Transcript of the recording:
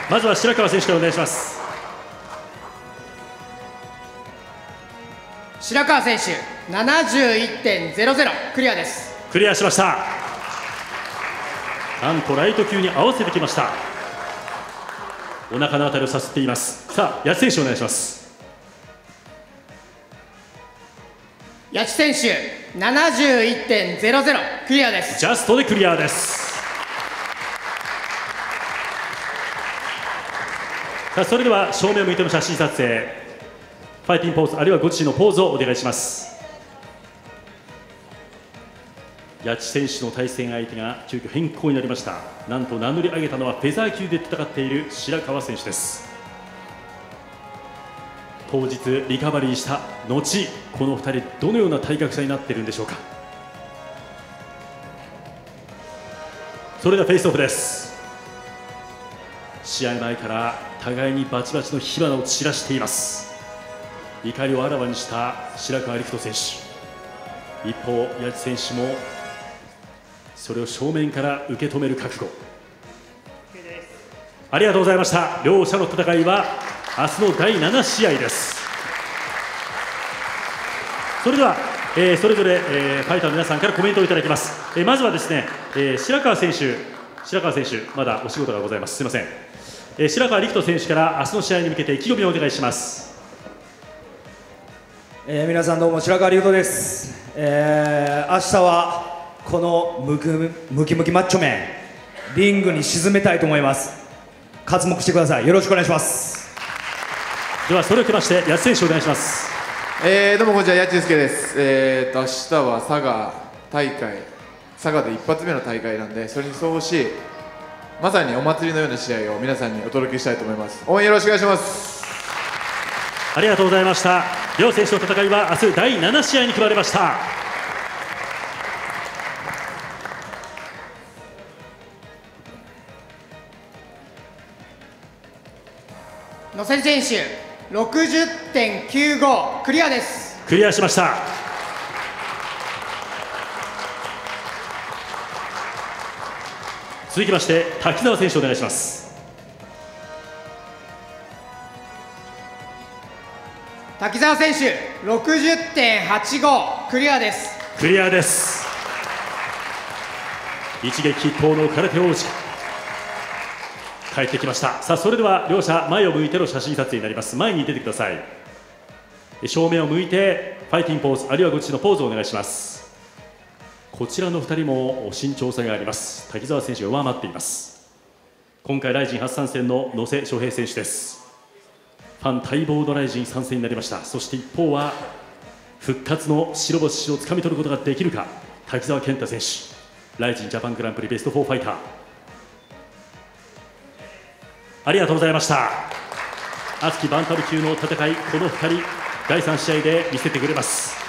まずは白川選手からお願いします。 白川選手 71.00 クリアです。 クリアしました。なんとライト級に合わせてきました。お腹のあたりをさすっています。さあ八千選手お願いします。 八千選手 71.00 クリアです。 ジャストでクリアです。さあそれでは正面を向いての写真撮影、ファイティングポーズあるいはご自身のポーズをお願いします。八千選手の対戦相手が急遽変更になりました。なんと名乗り上げたのはフェザー級で戦っている白川選手です。当日リカバリーした後、この2人どのような体格差になっているんでしょうか。それではフェイスオフです。試合前から互いにバチバチの火花を散らしています。怒りをあらわにした白川陸斗選手、一方八千選手もそれを正面から受け止める覚悟。ありがとうございました。両者の戦いは明日の第7試合です。それでは、それぞれ、ファイターの皆さんからコメントをいただきます。まずはですね、白川選手まだお仕事がございます。すみません。白川陸斗選手から明日の試合に向けて意気込みをお願いします。 皆さんどうも、白川陸斗です。明日はこのムキムキマッチョメンリングに沈めたいと思います。活目してください。よろしくお願いします。 ではそれを受けまして八千選手お願いします。 どうもこんにちは、八千介です。明日は佐賀大会、佐賀で一発目の大会なんで、それに相応しまさにお祭りのような試合を皆さんにお届けしたいと思います。応援よろしくお願いします。 ありがとうございました。両選手の戦いは明日第7試合に組まれました。 野瀬選手 60.95 クリアです。 クリアしました。続きまして滝沢選手お願いします。 滝沢選手 60.85 クリアです。 クリアです。一撃必闘の空手王子帰ってきました。さあそれでは両者前を向いての写真撮影になります。前に出てください。正面を向いてファイティングポーズあるいはご自身のポーズをお願いします。こちらの2人も身長差があります。滝沢選手が上回っています。今回ライジン初参戦の野瀬翔平選手です。ファン待望のライジン参戦になりました。そして一方は復活の白星をつかみ取ることができるか、滝沢健太選手、ライジンジャパングランプリベスト4ファイター。ありがとうございました。熱きバンタム級の戦い、この2人第3試合で見せてくれます。